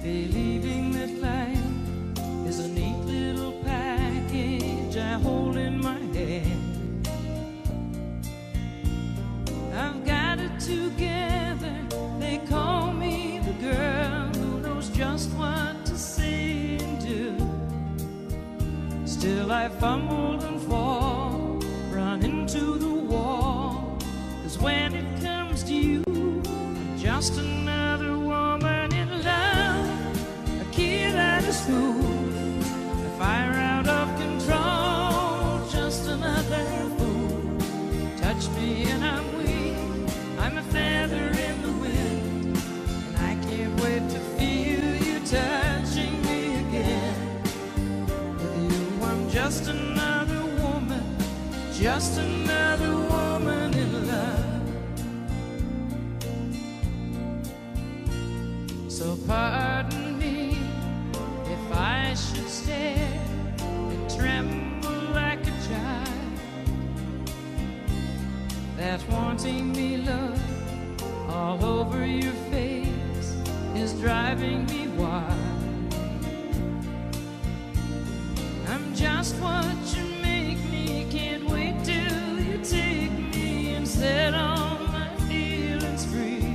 believing that life is a neat little package I hold in my hand. I've got it together, they call me the girl who knows just what to say and do. Still I fumble and fall, run into the wall, 'cause when it comes to you, I'm just another woman in love, a kid out of school, a fire out of control, just another fool. Touch me and I'm weak, I'm a feather in the wind, and I can't wait to feel you touching me again. With you I'm just another woman, just another woman in love. So pardon me if I should stare and tremble like a child, that wanting me love all over your face is driving me wild. I'm just what you make me, can't wait till you take me and set all my feelings free.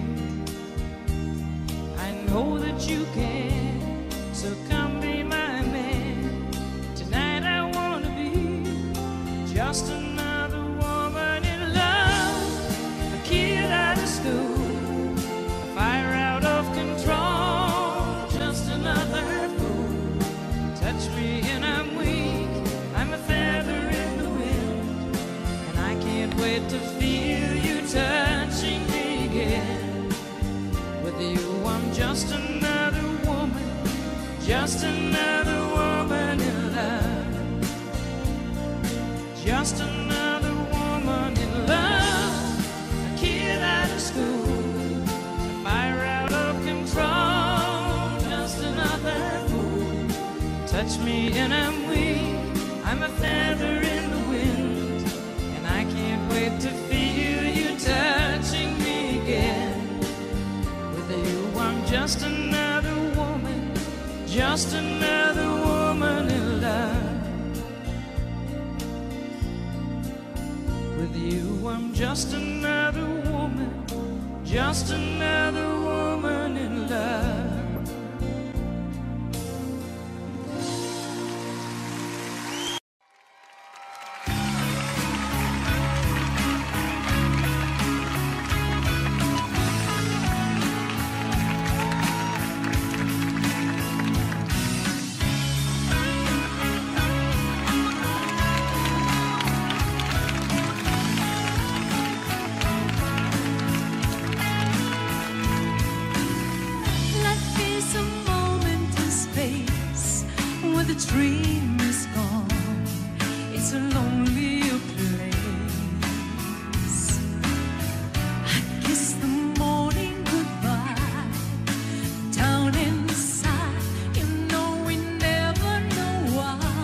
I know that you can, so come be my man. Tonight I wanna be just another woman in love, a kid out of school, a fire out of control, just another fool. Touch me and I'm weak, I'm a feather in the wind, and I can't wait to feel you touching me again. With you I'm just another woman, just another woman in love, just another woman in love, a kid out of school, a fire out of control, just another fool. Touch me and I'm weak, I'm a feather in the wind, and I can't wait to feel you touching me again. With you I'm just another woman, just another woman in love. With you I'm just another woman, just another woman in love. Dream is gone, it's a lonely place. I kiss the morning goodbye, down inside, you know we never know why.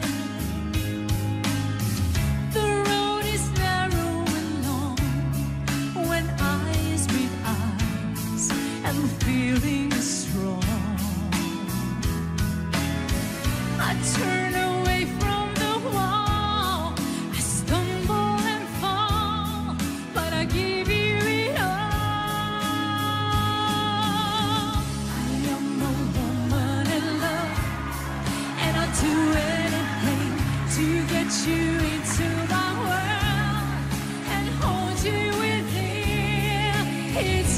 The road is narrow and long when eyes meet eyes, and the feeling is strong. I turn away from the wall, I stumble and fall, but I give you it all. I am a woman in love, and I'll do anything to get you into my world and hold you within. It's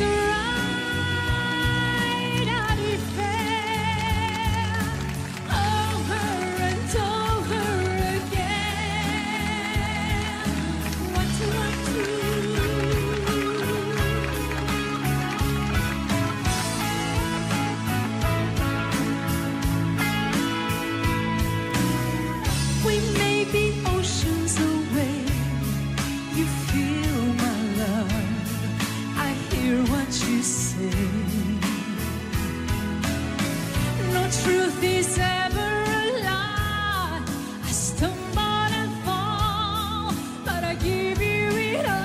right, I defend over and over again. What do I do? We may be oceans away, you feel my love, I hear what you say. No truth is ever a lie, I stumble and fall, but I give you it all.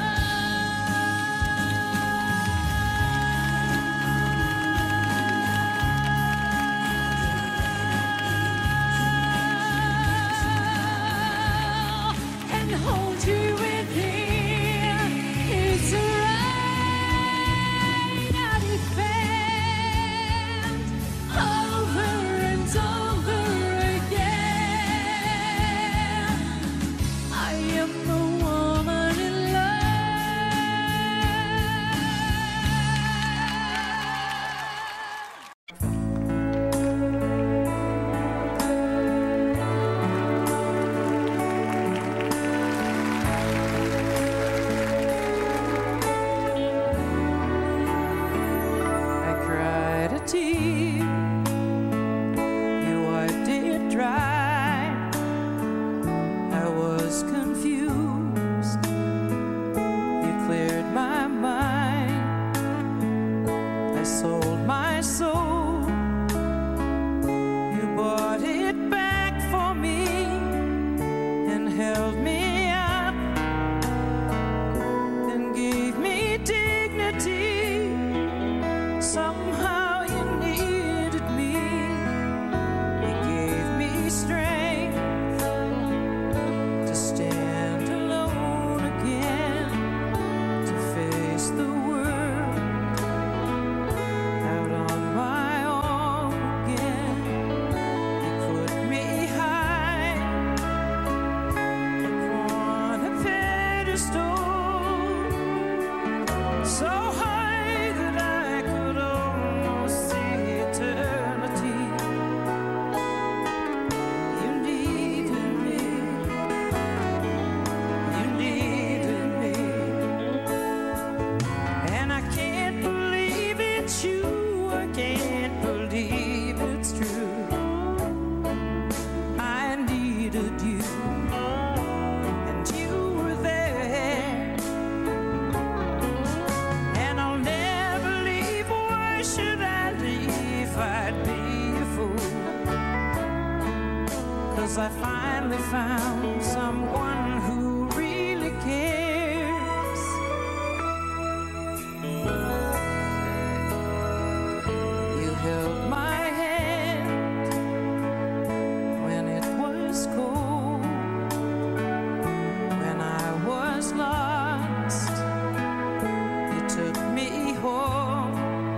'cause I finally found someone who really cares. You held my hand when it was cold, when I was lost. You took me home.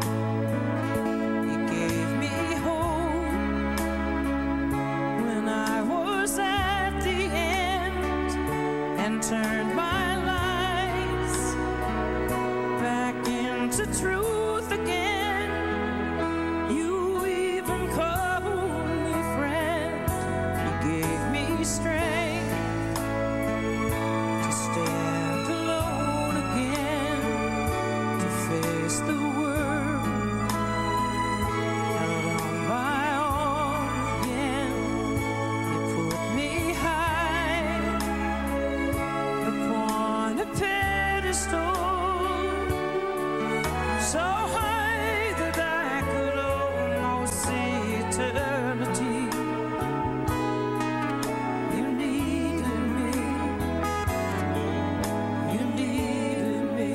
You gave me hope when I was at the end, and turned my lies back into truth again. You even called me friend. You gave me strength to stand alone again, to face the world out on my own again. You put me high upon a pedestal, so high that I could almost see eternity. You needed me. You needed me.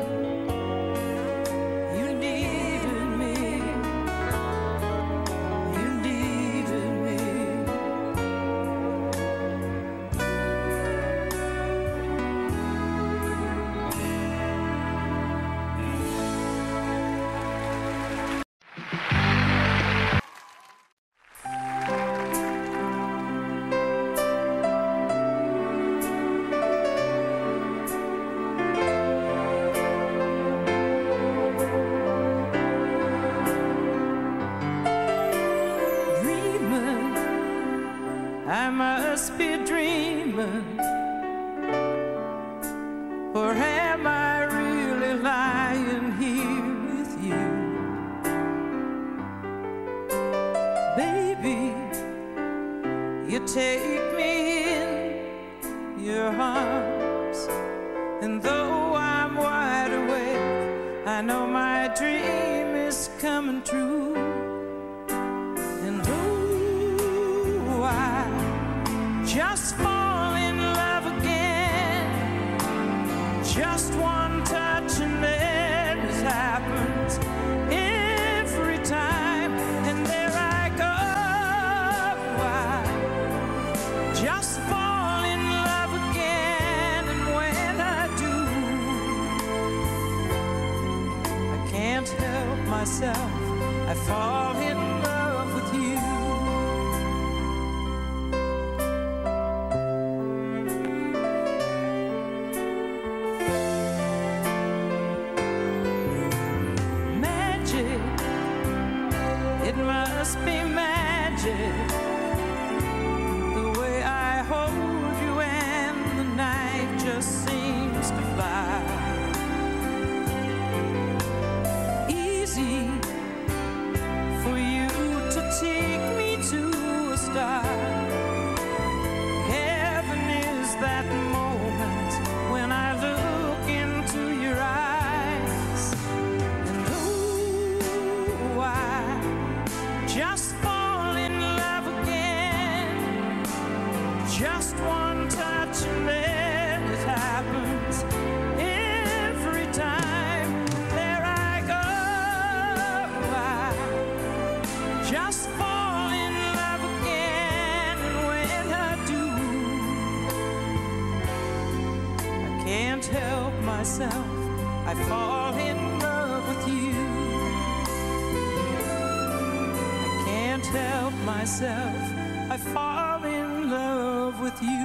You needed me. You needed me. Dreaming, I must be dreaming, or am I really lying here with you? Baby, you take me in your arms, and though I'm wide awake, I know my dream is coming true. And oh, I just fall in love again. Just one touch and then it happens every time. And there I go. I just fall in love again. And when I do, I can't help myself. I fall in love with you. Magic, it must be magic, the way I hold you and the night just seems to fly. Easy for you to take me to a star. Heaven is that moment when I look into your eyes. And oh, I just fall in love again. Just one touch and then it happens every time. There I go. I just fall in love again. And when I do, I can't help myself. I fall in love with you. I can't help myself. I fall in love with you.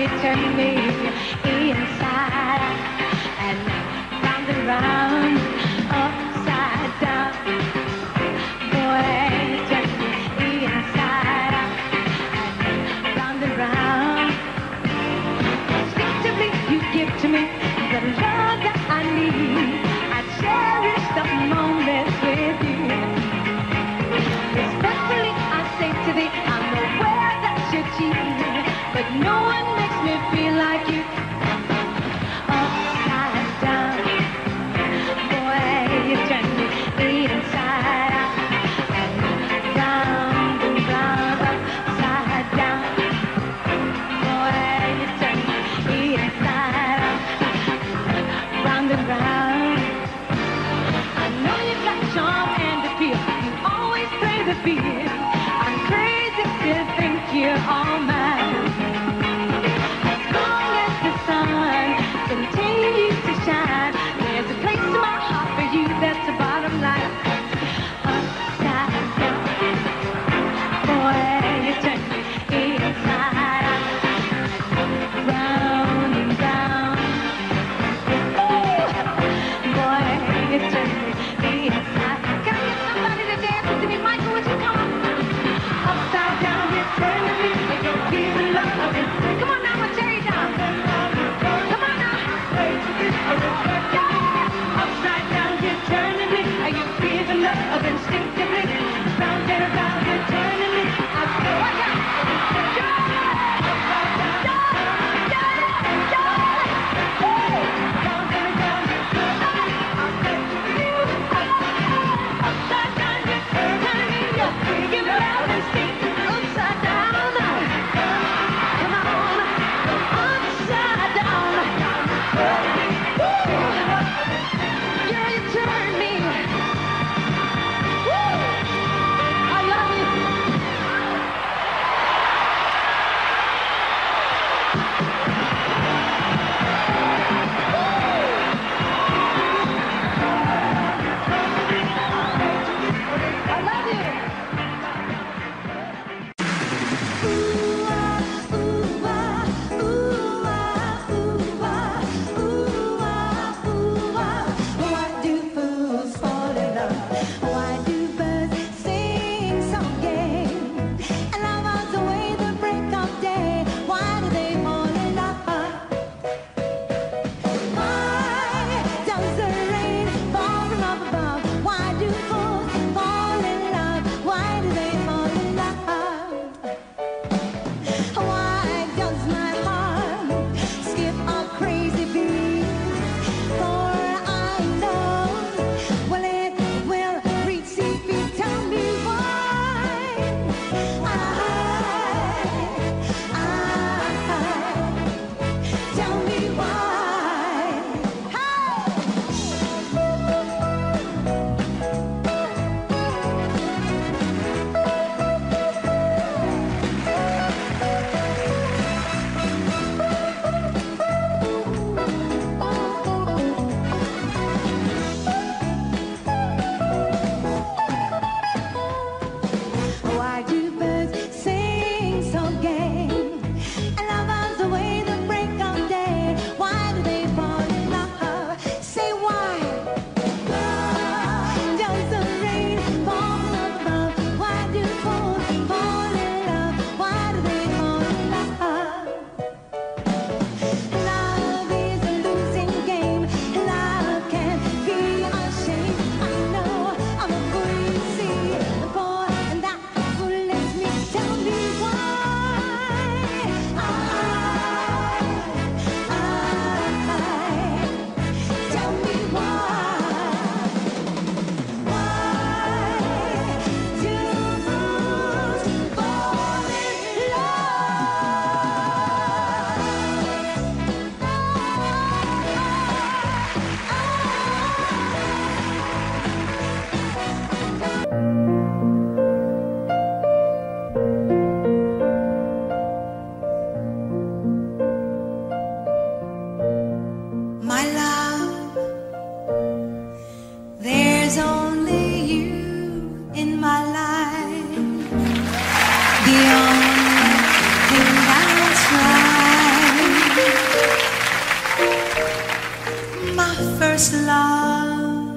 you turn me inside out and round and round, upside down. Boy, you turn me inside out and round. Instinctively, you give to me the love that I need. I cherish the moments with you. Respectfully, I say to thee, I'm aware that you're cheating, but no one makes me feel like you. Upside down, boy, you turn me inside out and round, upside down. Boy, you turn me inside out, round and round. I know you got charm and appeal. You always play the field. I'm crazy to think you're all mine. As long as the sun continues to shine, there's a place in my heart for you. That's the bottom line. Upside down, boy, you turn me inside out, round and round. Ooh, boy, you turn me inside. Can I get somebody to dance with me? Michael, would you come on? Upside down, you turn me. You're giving love. Come on now, we'll tear you down. Come on now. Yeah. Upside down, you turn me. You're giving love instinctively. Round and around, you're turning me. I go, watch out. The only thing that's right. endless love.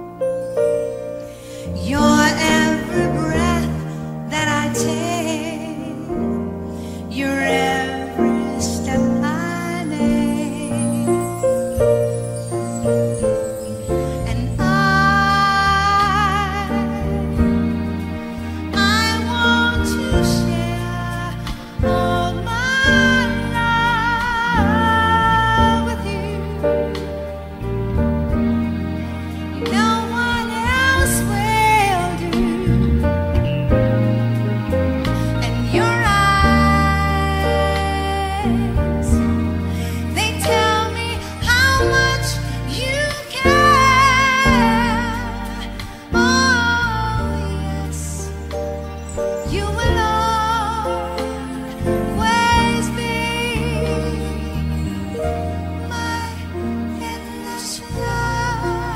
Your every breath that I take, your every step I make, and I want to share all my love with you. No one else will do. And your eyes, they tell me how much you care. Oh yes, you will always be my endless love.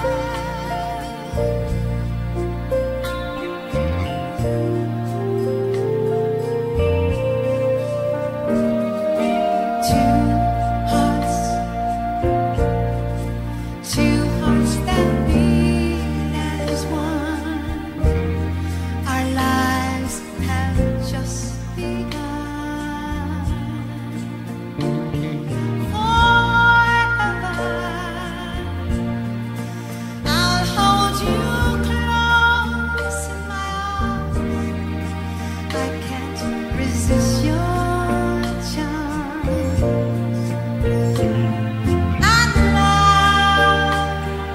Two hearts that beat as one. Our lives have just begun. Forever, I'll hold you close in my arms. I can't resist your charms. And love,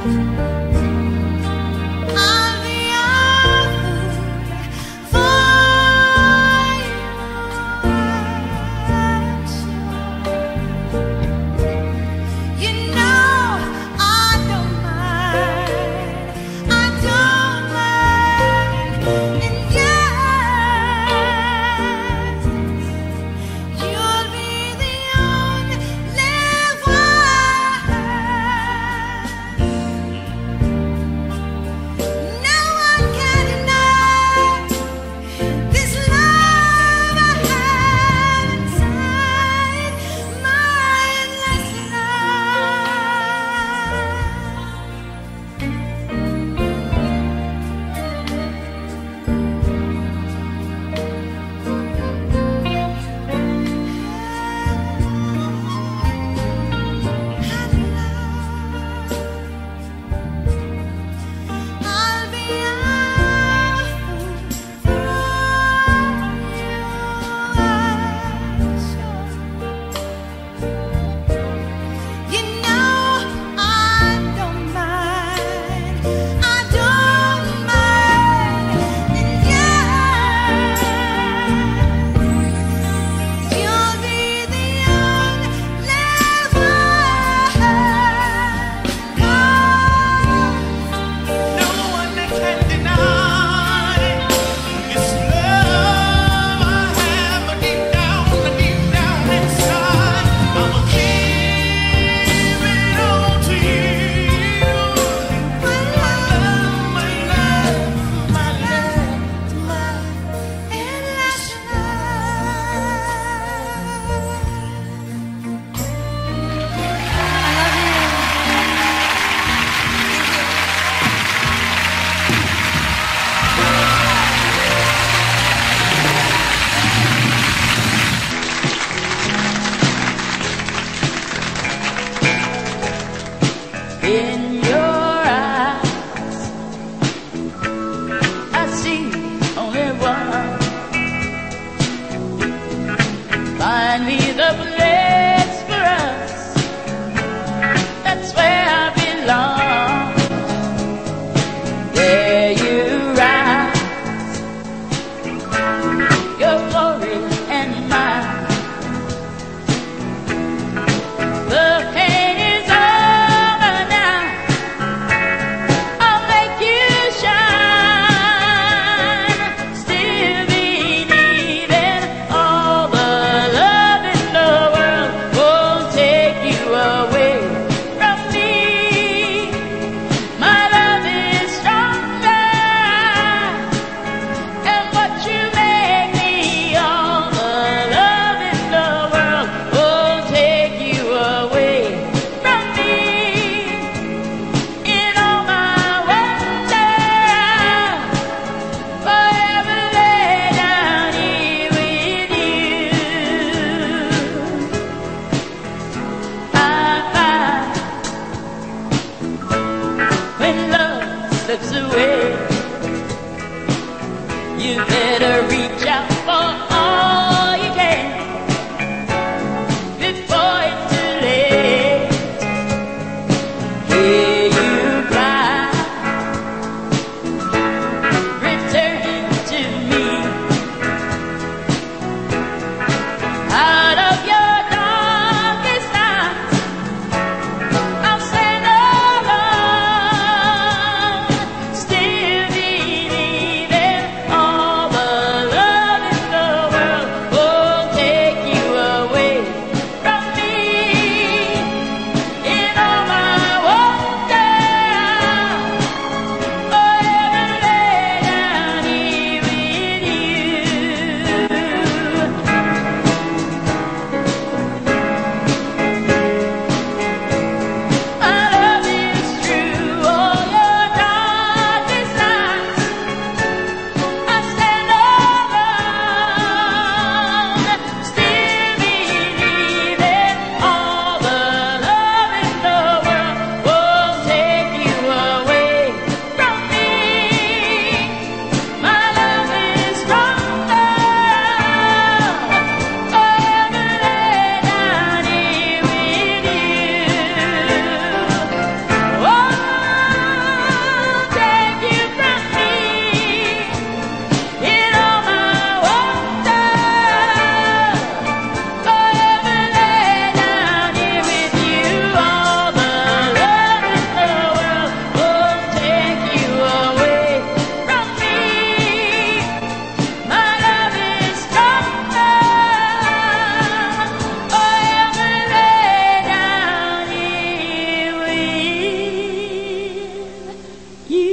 I'll be a fool for you, I'm sure. You know I don't mind, I don't mind. And yes, you'll be the only one. No one can deny this love I have inside my endless I'll be a fool for you, I'm sure. You know I don't mind, I don't mind. And yes, you'll be the only No one can deny this love I have deep down inside. I'ma give it all to you. My love, my love, my love. endless In your eyes, I see only one. Find me the place for us. That's where I belong. There you rise, your glory and mine. The pain is over now. I'll make you shine. Still believing all the love in the world. out of your darkest night. I'll stand alone, still believing all the love in the world won't take you away from me. In all my wonder, forever lay down here with you. My love is true, all your darkest nights. I stand alone, still believing all the love in the world won't take you away from me. My love is stronger, forever lay down here with you. Won't take you from me. In all my wonder, forever lay down here with you. All the love in the world won't take you away from me. My love is stronger, forever lay down here with you.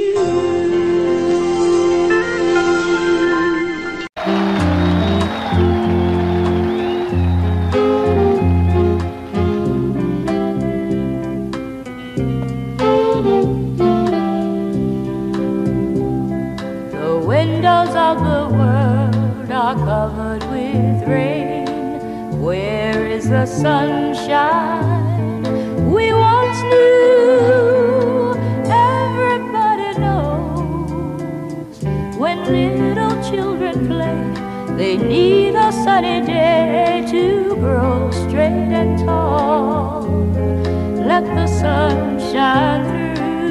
The windows of the world are covered with rain. Where is the sunshine we once knew? Everybody knows when little children play, they need a sunny day to grow straight and tall. Let the sun shine through.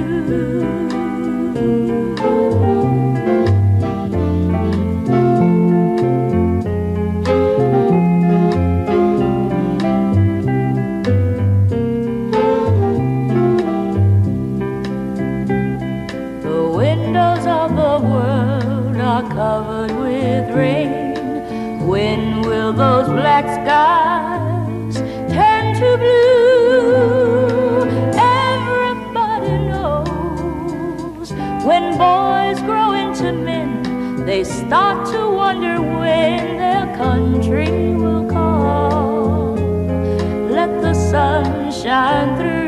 The windows of the world are covered with rain. When will those black skies turn to blue? Everybody knows when boys grow into men, they start to wonder when their country will call. Let the sun shine through.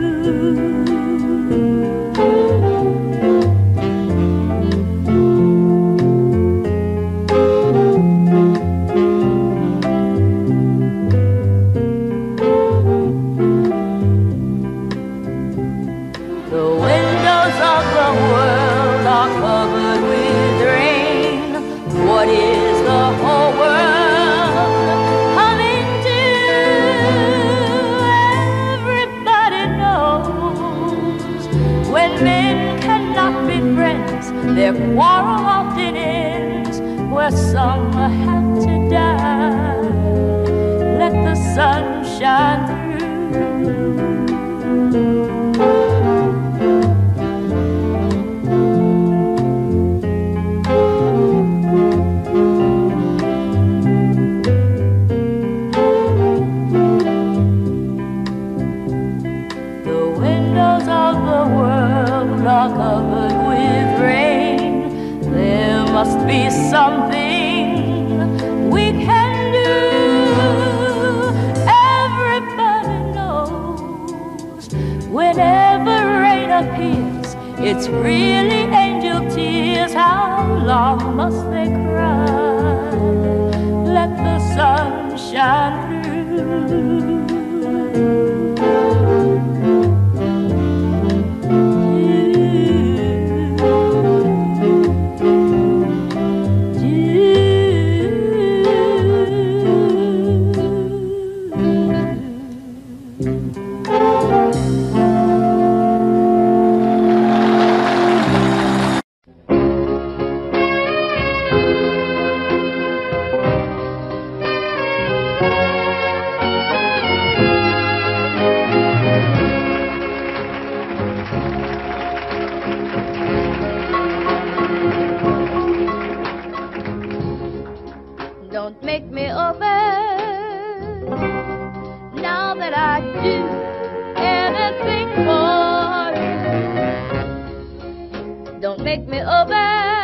The windows of the world are covered with rain. What is the whole world coming to? Everybody knows when men cannot be friends, their quarrel often ends where some have to die. Let the sun shine through. The windows of the world are covered with rain. There must be something we can do. Everybody knows whenever rain appears, it's really angel tears. How long must they cry? Let the sun shine through. me over. Now that I do anything for you, don't make me over.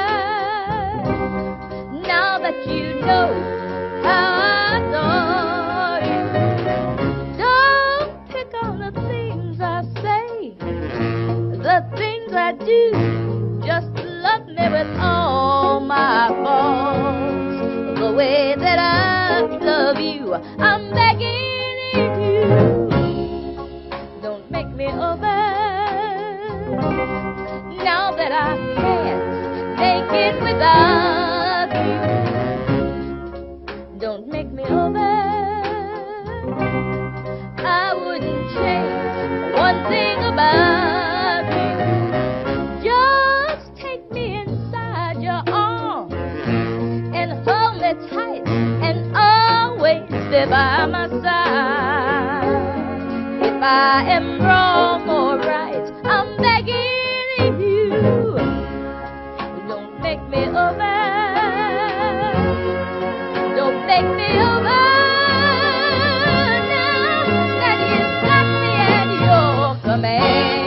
Now that you know how I adore you, don't pick on the things I say, the things I do. Just love me with all my faults, the way that I love you. I'm begging you, don't make me over. Now that I can't make it without you, don't make me over. I wouldn't change one thing about you. Just take me inside your arms and hold me tight and always stay by my side. If I am wrong or right, I'm begging you, don't make me over. Don't make me over. Now that you've got me at your command.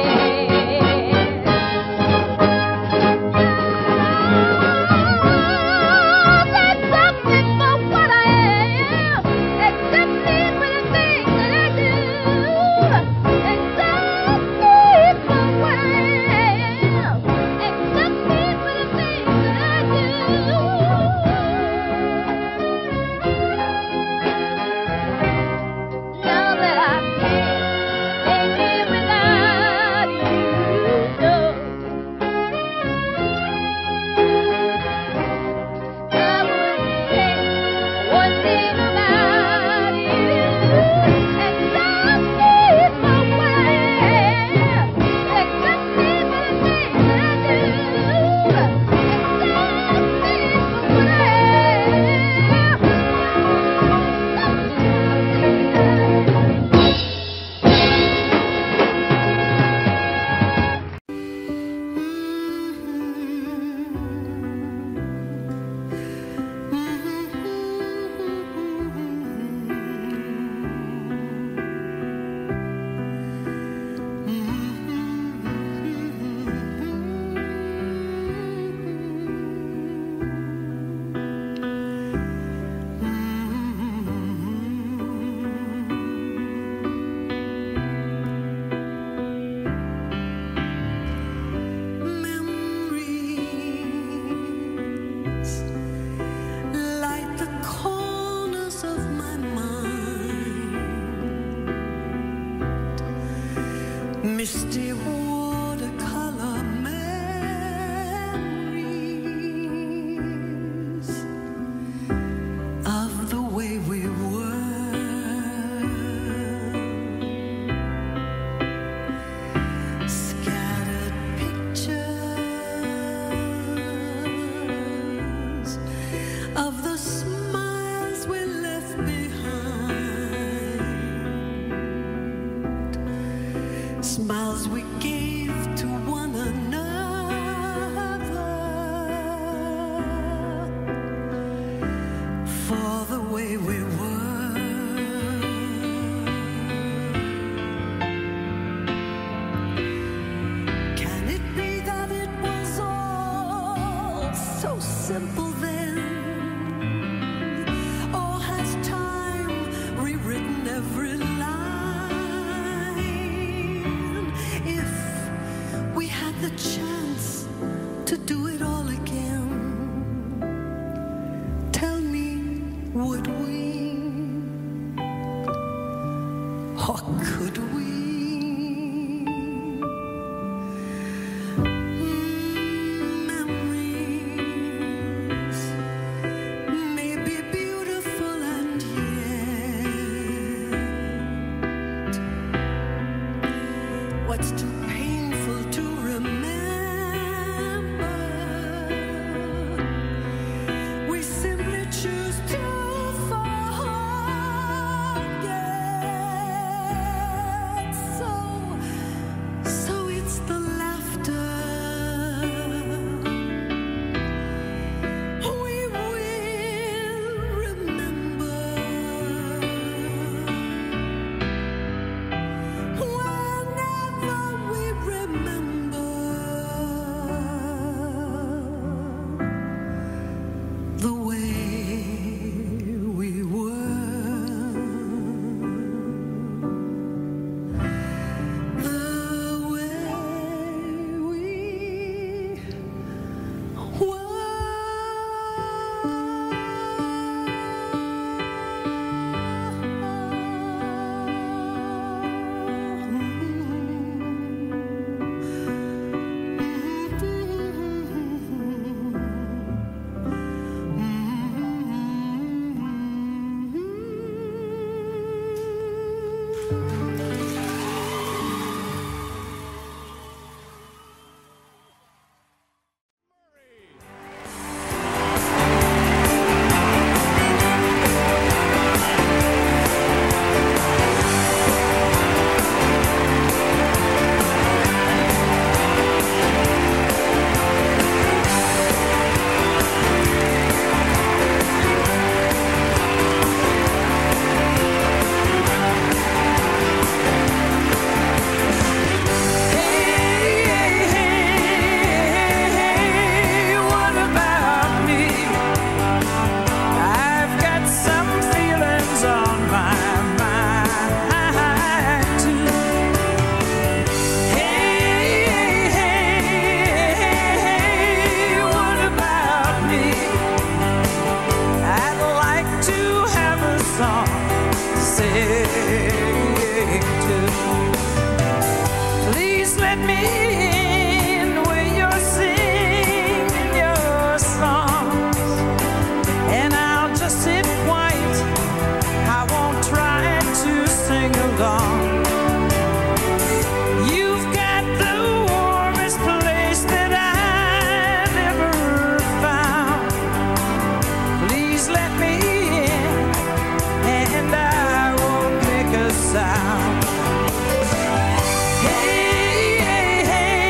Misty watercolor memories of the way we were, scattered pictures of the smiles we left behind, smiles we gave to one another for the way we were. Can it be that it was all so simple then? Or has time rewritten every line? If we had the chance to do it all again, tell me, would we? Or could we? Memories may be beautiful and yet what's too painful to remember, we simply choose to forget. song to sing to. Please let me in where you're singing your songs, and I'll just sit quiet. I won't try to sing along. You've got the warmest place that I've ever found. Please let me in, and I won't make a sound. Hey, hey, hey,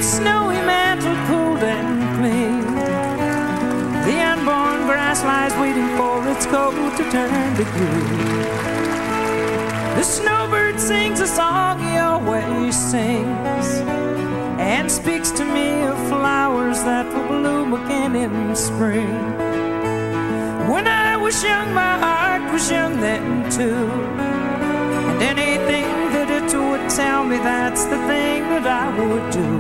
snowy mantle cold and clean. The unborn grass lies waiting for its coat to turn to green. The snowbird sings a song he always sings, and speaks to me of flowers that will bloom again in spring. When I was young, my heart was young then too, and anything that it would tell me, that's the thing that I would do.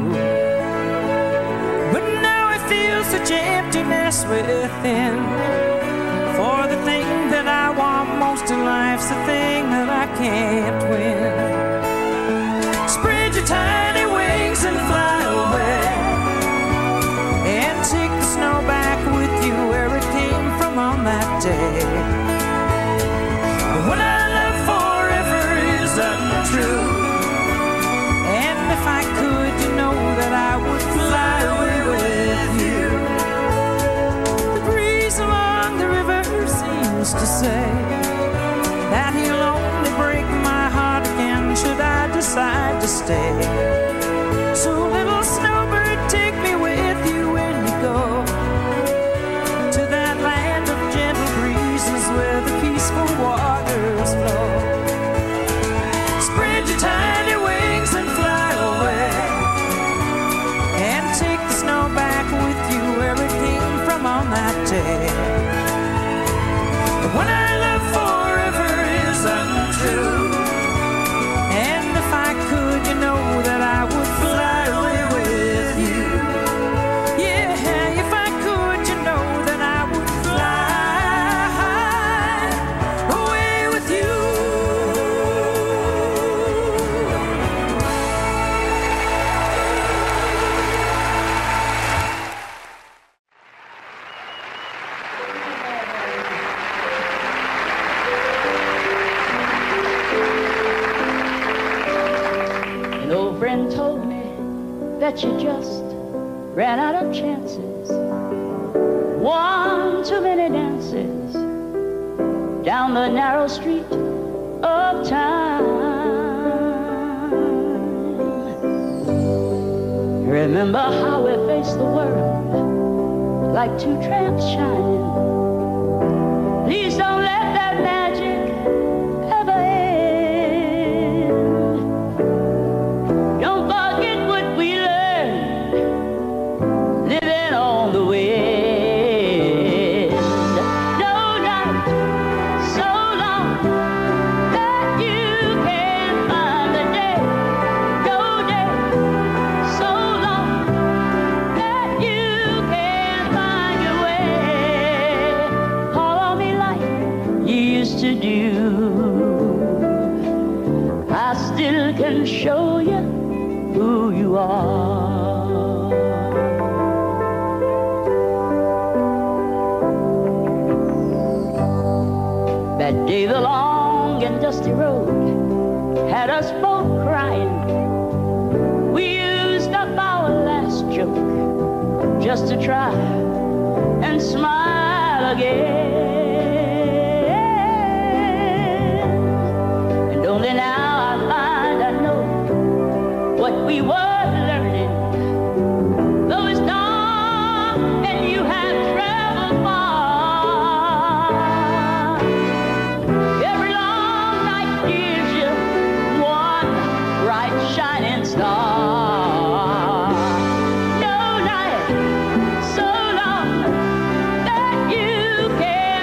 But now I feel such emptiness within, for the thing that I want most in life's the thing that I can't win. Spread your tiny wings and fly away, and take the snow back with you where it came from on that day. What I love forever is untrue, and if I could, you know that I would fly away with you. The breeze along the river seems to say that he'll only break my heart again should I decide to stay. So little snowbird, take me with you when you go to that land of gentle breezes where the peaceful waters flow. Spread your tiny wings and fly away, and take the snow back with you where it came from on that day. What I love forever is untrue, and if I could, you know that I would fly away with you. Yeah, if I could, you know that I would fly away with you. An old friend told me that you just ran out of chances. One too many dances down the narrow street of time. Remember how we faced the world like two tramps shining. Please don't let that magic ever end. Don't forget what we learned living on the wind. No night so long that you can't find the day. No day so long that you can't find your way. Call on me like you used to do. I still can show you who you are. That day the long and dusty road had us both crying. We used up our last joke just to try and smile again. And only now I find I know what we were learning. Though it's dark and you have traveled far, every long night gives you one bright shining star. No night so long that you can't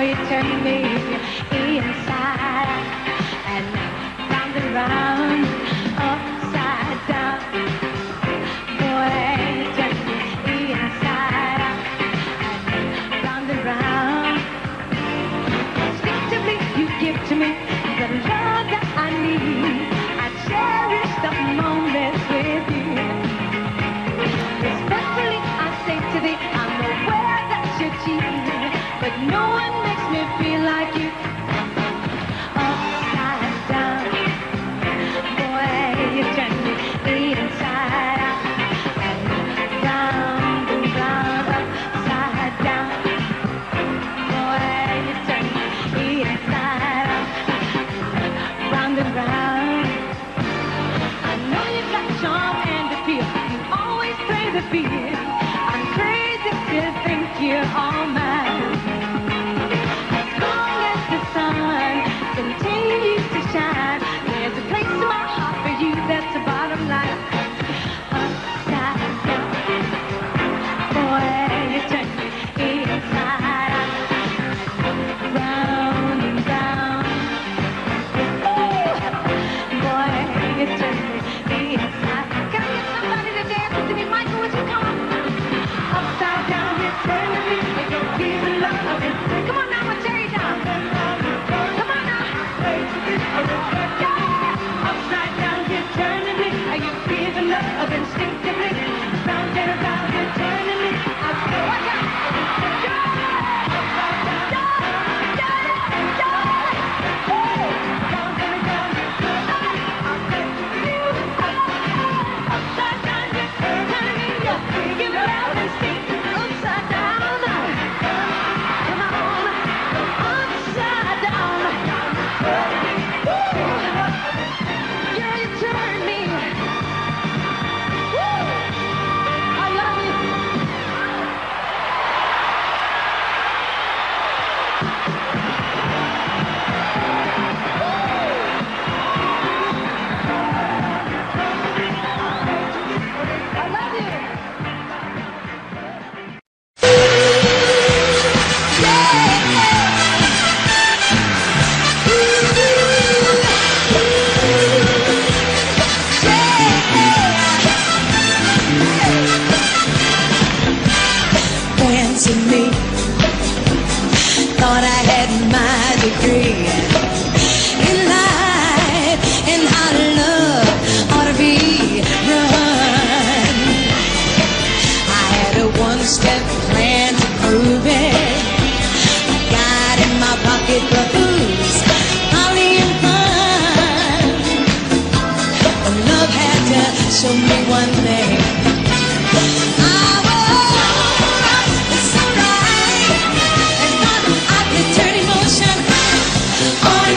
you turn me inside out and round and round, upside down. Boy, you turn me inside out and round. Instinctively, you give to me the love that I need. I cherish the moments with you. Respectfully, I say to thee, I'm aware that you're cheating, but no one makes me feel like you. Upside down, boy, you turn me inside out and round, upside down. Boy, you turn me inside out, round and round. I know you got charm and appeal. You always play the field. I'm crazy to think you're all mine. As long as the sun continues to shine, there's a place in my heart for you. That's the bottom line. Upside down, boy, you turn me inside out, round and round. Ooh, boy, you turn me inside. Can I get somebody to dance with me? Michael, would you come on? Upside down, you turn me. You're giving love. Come on now, we'll tear you down. Come on now. Yeah. Upside down, you turn me. You're giving love instinctively. Round and around, you're turning me. I go, watch out. Show me one thing. It's alright. As long as I can turn emotion on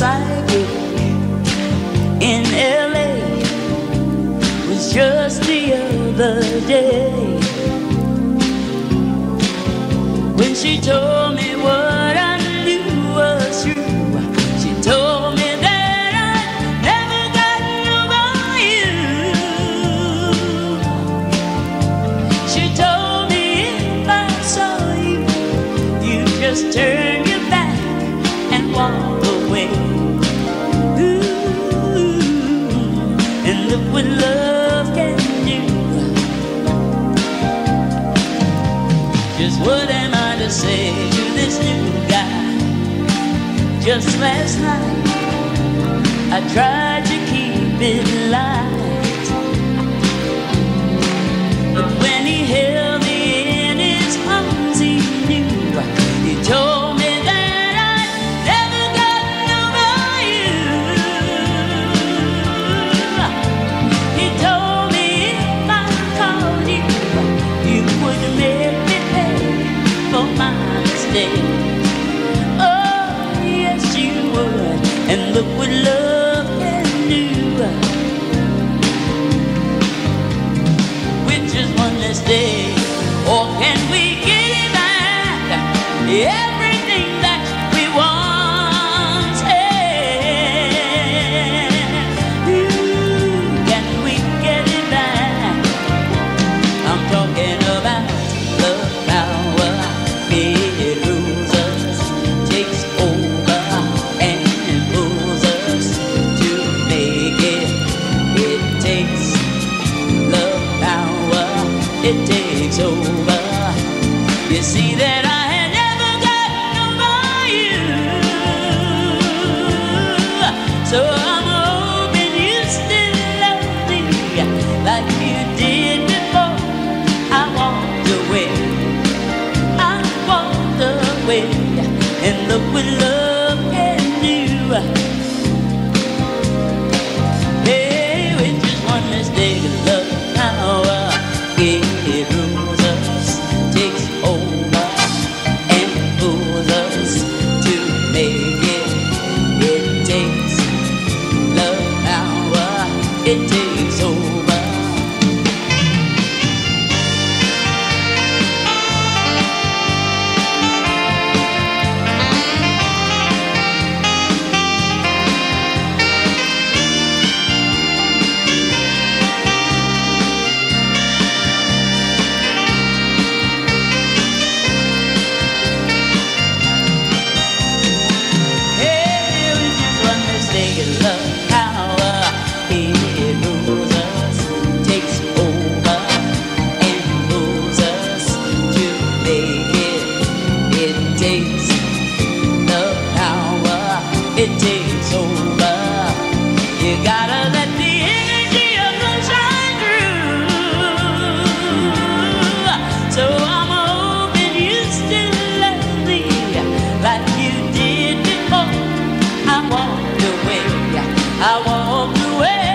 psychic in LA was just the other day when she told me what I knew was true. She told me that I'd never gotten over you. She told me if I saw you, you'd just turn your back and walk away. Ooh, and look what love can do. Just what am I to say to this new guy? Just last night I tried to keep it light, but when he held me in his arms he knew. He told me that I'd never gotten over you. He told me if I called you, you would make me pay for my mistake. Oh, yes you would. And look what love can do. With just one mistake, or can we get it back? Everything that we once had. Ooh, can we get it back? I'm talking about love power. It rules us, takes over, and pulls us to make it. It takes love power, it takes over. You see that I had never gotten over you, so I'm hoping you still love me like you did before I walked away. I walked away, and look what love can do. Hey, with just one mistake, love power, it rules us, takes over, and pulls us to make it. It takes love power, it takes over. Hey, with just one mistake, love power, it rules us, takes over, and pulls us to make it. It takes love power, it takes over. You gotta let the energy of love shine through. So I'm hoping you still love me like you did before I walked away. I walked away.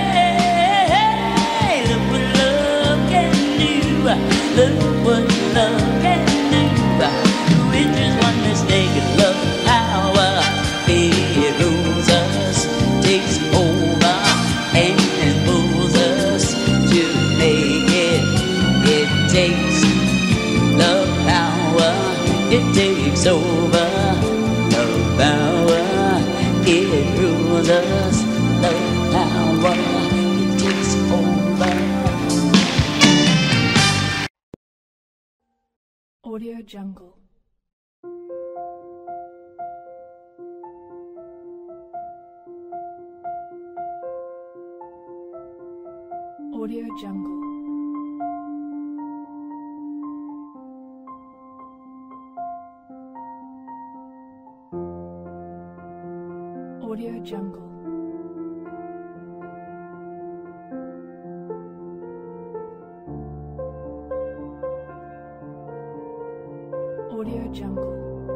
Look what love can do. Look what love can do. With just one mistake, love power, it rules us, takes over, and pulls us to make it. It takes love power, it takes over. Love power, it rules us. Love power, it takes over. Audio Jungle. Audio Jungle. Audio Jungle. Audio Jungle.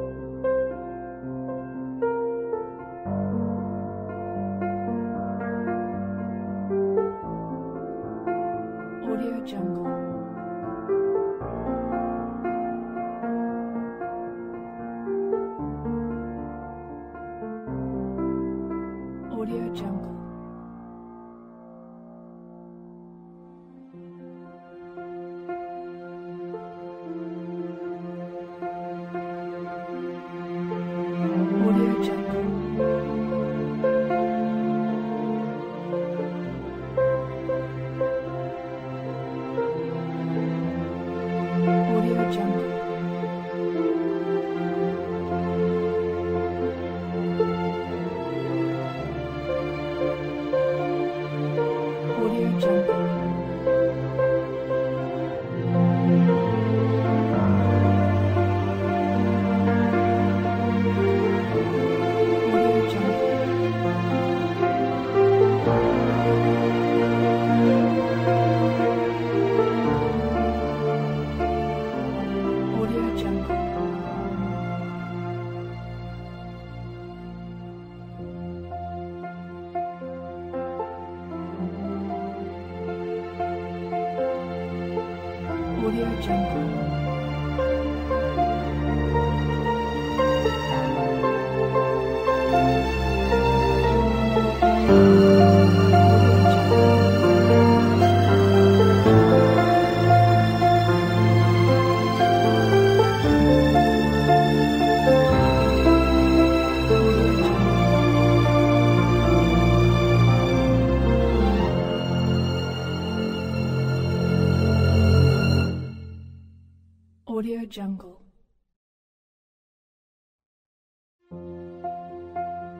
Audio Jungle. Audio Jungle. Audio Jungle. Audio Jungle. Audio Jungle. Audio Jungle. Audio Jungle. Audio Jungle. Audio Jungle.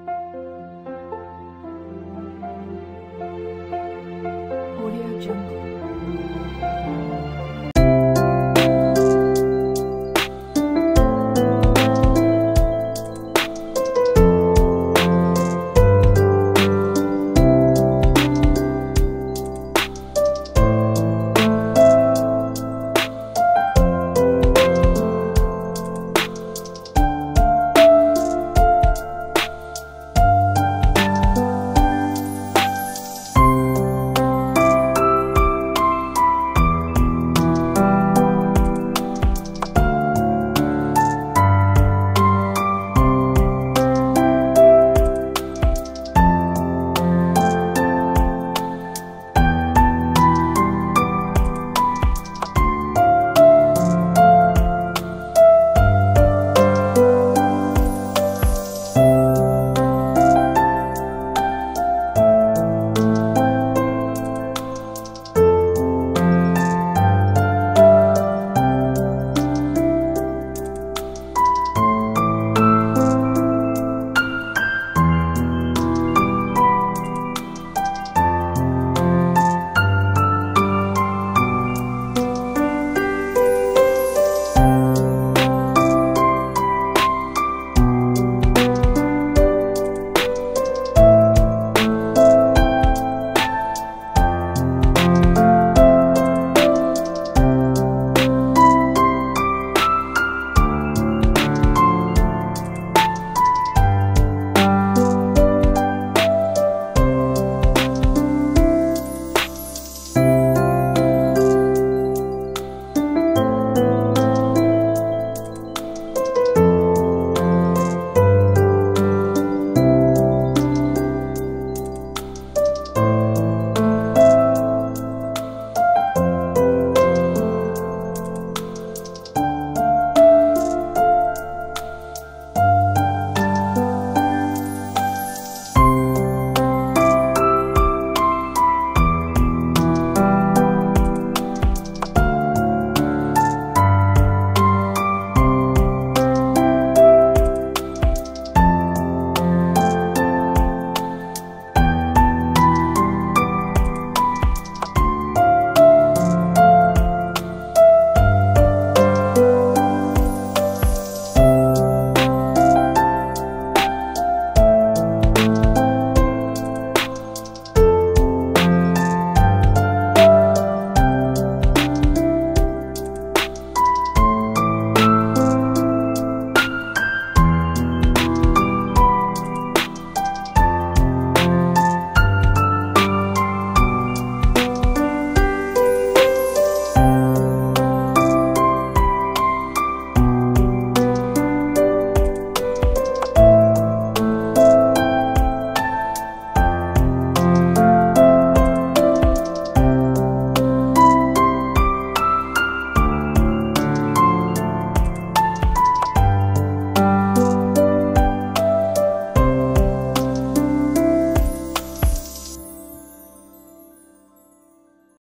Audio Jungle.